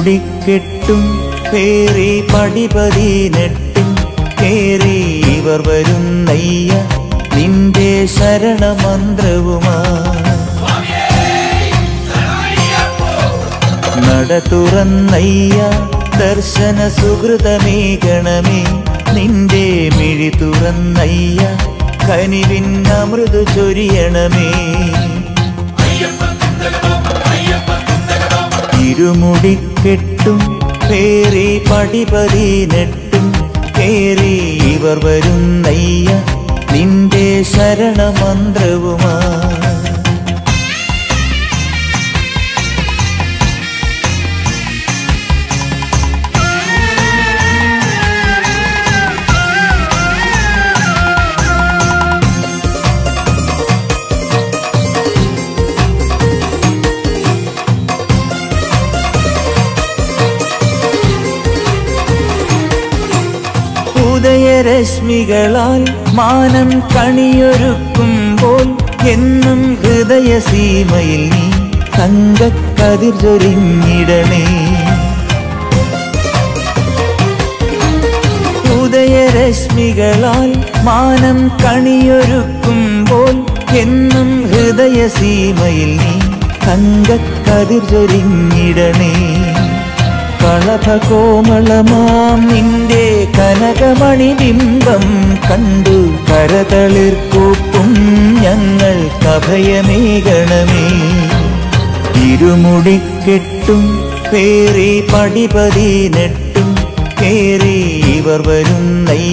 ഇരുമുടിക്കെട്ടും പേറി പടിപതിനെട്ടും കേറി ഇവർ വരുന്നയ്യ നിന്റെ ശരണമന്ത്രവുമാ നട തുറന്നയ്യ ദർശന സുഹൃതമേകണമേ നിന്റെ മിഴി തുറന്നയ്യ കനിവിൻ അമൃതു ചൊരിയണമേ ഇരുമുടിക്കെട്ടും പേറി പടിപതിനെട്ടും കേറി ഇവർ വരുന്നയ്യ നിന്റെ ശരണമന്ത്രവുമാ ഉദയരശ്മികളാൽ മാനം കണിയൊരുക്കുമ്പോൾ എന്നും ഹൃദയസീമയിൽ നീ തങ്കക്കതിർ ചൊരിഞ്ഞിടണേ ഉദയരശ്മികളാൽ മാനം കണിയൊരുക്കുമ്പോൾ എന്നും ഹൃദയസീമയിൽ നീ തങ്കക്കതിർ ചൊരിഞ്ഞിടണേ കളഭകോമളമാം നിന്റെ കനകമണിബിംബം കണ്ടു കരതളിർക്കൂപ്പും ഞങ്ങൾക്കഭയമേകണമേ ഇരുമുടിക്കെട്ടും പേറി പടിപതിനെട്ടും കേറി ഇവർ വരുന്നയ്യ